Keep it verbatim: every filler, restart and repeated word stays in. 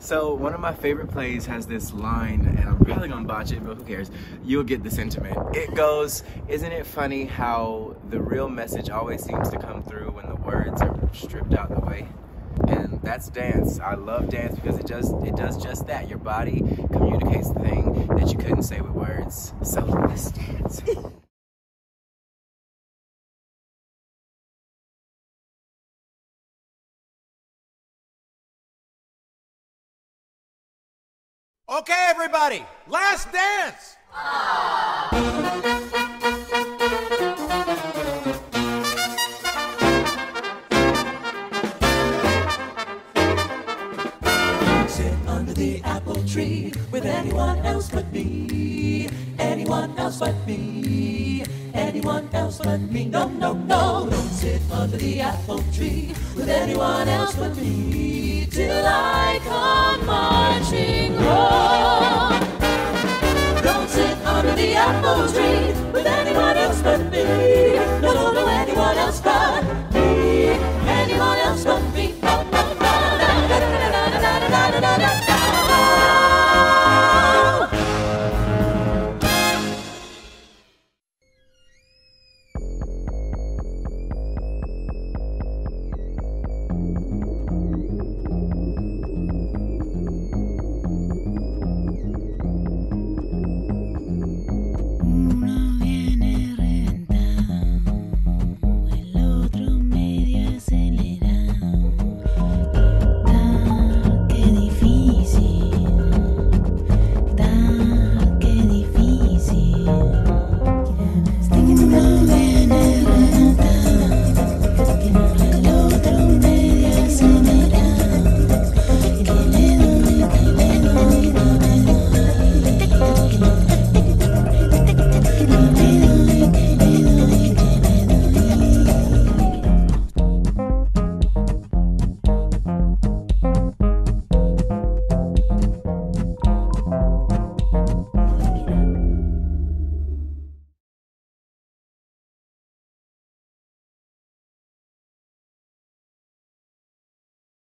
So one of my favorite plays has this line, and I'm probably gonna botch it, but who cares? You'll get the sentiment. It goes, isn't it funny how the real message always seems to come through when the words are stripped out the way? And that's dance. I love dance because it just it does just that. Your body communicates the thing that you couldn't say with words. So let's dance. Okay, everybody, last dance. Sit under the apple tree with anyone else but me. Anyone else but me. Anyone else but me. No, no, no. Don't sit under the apple tree with anyone else but me.